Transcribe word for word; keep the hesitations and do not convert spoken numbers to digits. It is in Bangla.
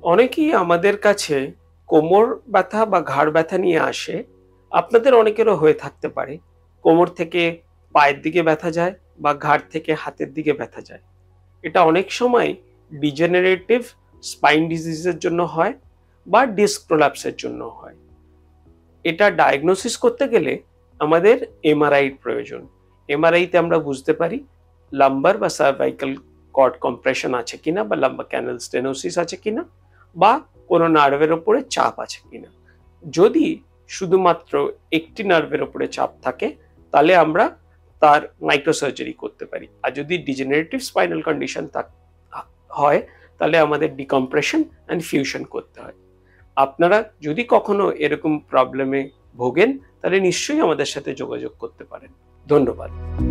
অনেকেই আমাদের কাছে কোমর ব্যথা বা ঘাড় ব্যথা নিয়ে আসে। আপনাদের অনেকেরও হয়ে থাকতে পারে। কোমর থেকে পায়ের দিকে ব্যথা যায় বা ঘাড় থেকে হাতের দিকে ব্যথা যায়। এটা অনেক সময় ডিজেনারেটিভ স্পাইন ডিজিজের জন্য হয় বা ডিস্ক প্রোল্যাপসের জন্য হয়। এটা ডায়াগনোসিস করতে গেলে আমাদের এমআরআই এর প্রয়োজন। এমআরআই তে আমরা বুঝতে পারি লাম্বার বা সার্ভাইকাল কর্ড কম্প্রেশন আছে কিনা বা লাম্বার ক্যানাল স্টেনোসিস আছে কিনা বা কোনো নার্ভের ওপরে চাপ আছে কিনা। যদি শুধুমাত্র একটি নার্ভের ওপরে চাপ থাকে তাহলে আমরা তার মাইক্রোসার্জারি করতে পারি। আর যদি ডিজেনারেটিভ স্পাইনাল কন্ডিশন হয় তাহলে আমাদের ডিকম্প্রেশন অ্যান্ড ফিউশন করতে হয়। আপনারা যদি কখনো এরকম প্রবলেমে ভোগেন তাহলে নিশ্চয়ই আমাদের সাথে যোগাযোগ করতে পারেন। ধন্যবাদ।